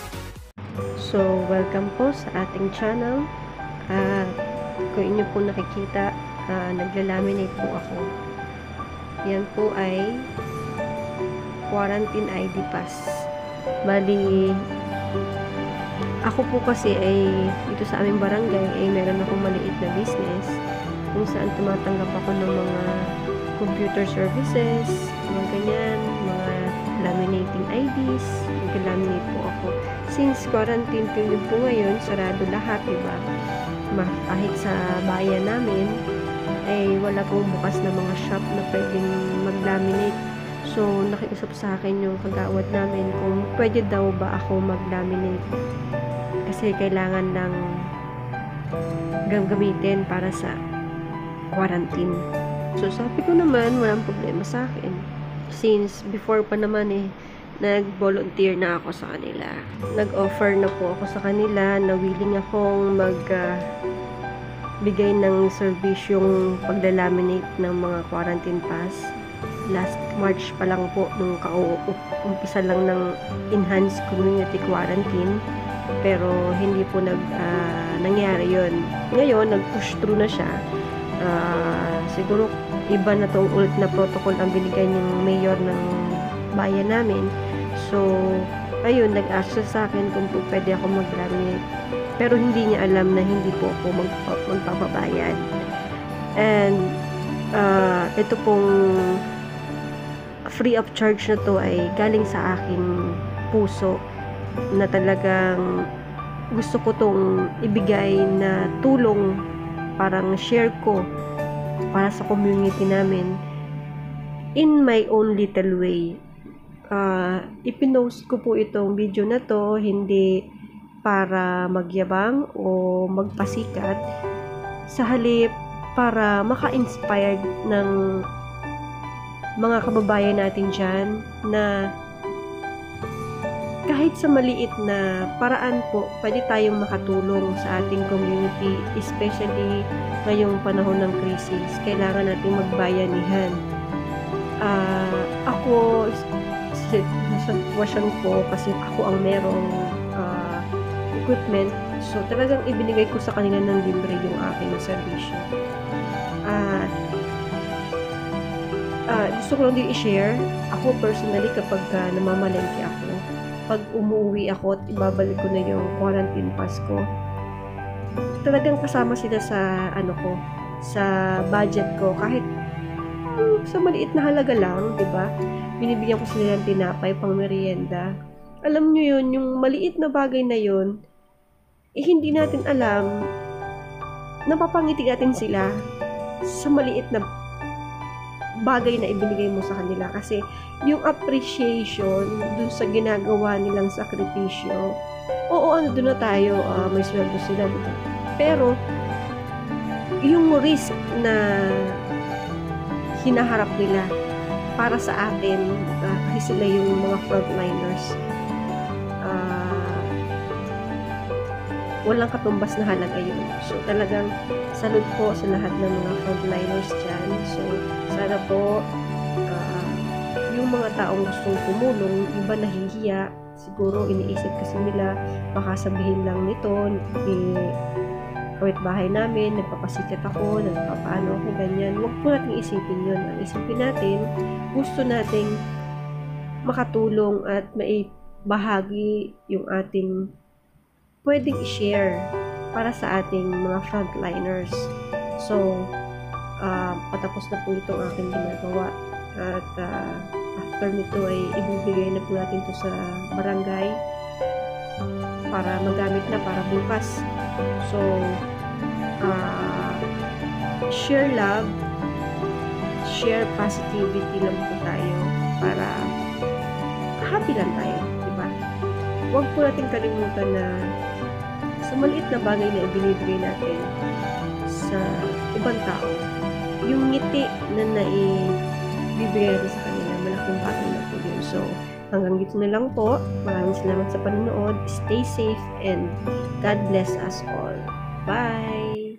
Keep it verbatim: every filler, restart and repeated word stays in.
So, welcome po sa ating channel. At kung inyo po nakikita, uh, nagla-laminate po ako. Yan po ay quarantine I D pass. Bali, ako po kasi ay dito sa aming barangay ay meron akong maliit na business kung saan tumatanggap ako ng mga computer services, mga ganyan, mga laminating I Ds, nag-laminate po ako. Since quarantine period po ngayon, sarado lahat, diba? Kahit sa bayan namin, ay wala pong bukas na mga shop na pwedeng mag-laminate. So, nakiusap sa akin yung kagawad namin kung pwede daw ba ako mag-laminate. Kasi kailangan ng gagamitin para sa quarantine. So, sabi ko naman, walang problema sa akin. Since before pa naman eh, nag-volunteer na ako sa kanila. Nag-offer na po ako sa kanila na willing akong mag uh, bigay ng servisyong pagla-laminate ng mga quarantine pass. Last March pa lang po nung kauumpisa lang ng enhanced community quarantine, pero hindi po nag uh, nangyari yun. Ngayon, nag-push through na siya. Uh, siguro iba na tong ulit na protocol ang binigay ng mayor ng bayan namin. So, ayun, nag-ask siya sa akin kung po pwede ako mag-laminate. Pero hindi niya alam na hindi po ako magpa magpapabayad. And, uh, ito pong free of charge na to ay galing sa aking puso na talagang gusto ko tong ibigay na tulong, parang share ko para sa community namin in my own little way. Uh, ipinost ko po itong video na to hindi para magyabang o magpasikat, sa halip para maka-inspired ng mga kababayan natin dyan na kahit sa maliit na paraan po, pwede tayong makatulong sa ating community, especially ngayong panahon ng crisis. Kailangan nating magbayanihan. Uh, ako, sa sitwasyon ko, kasi ako ang merong uh, equipment, so talagang ibinigay ko sa kanila ng libre yung aking servisyo. At uh, uh, gusto ko lang din i-share, ako personally kapag uh, namamalengke ako, pag umuwi ako at ibabalik ko na yung quarantine pass ko, talagang kasama sila sa ano ko, sa budget ko, kahit um, sa maliit na halaga lang, di ba? Binibigyan ko sila ng tinapay, pang merienda. Alam nyo yun, yung maliit na bagay na yun, eh hindi natin alam, napapangiti natin sila sa maliit na bagay na ibinigay mo sa kanila. Kasi yung appreciation dun sa ginagawa nilang sakripisyo, oo, ano, dun na tayo, uh, may sweldo sila, diba? Pero, yung risk na hinaharap nila para sa atin, uh, kasi sila yung mga frontliners, uh, walang katumbas na halaga yun. So, talagang salud po sa lahat ng mga frontliners dyan. So, sana po, uh, yung mga taong gustong tumulong, iba nahihiya, siguro iniisip kasi nila, baka sabihin lang nito, eh, kawit bahay namin, nagpapasikat ako, nagpapaano ako, ganyan. Huwag po natin isipin yun. Ang isipin natin, gusto nating makatulong at maibahagi yung ating pwedeng i-share para sa ating mga frontliners. So, uh, patapos na po itong aking ginagawa. At uh, after nito ay ibibigay na po natin ito sa barangay para magamit na para bukas. So, uh, share love, share positivity lang po tayo para happy lang tayo, diba? Huwag po natin kalimutan na sa maliit na bagay na ibinibigay natin sa ibang tao, yung ngiti na naibibigay natin sa kanila, malaking bagay na po yun. So, hanggang dito na lang po. Maraming salamat sa panonood. Stay safe and God bless us all. Bye!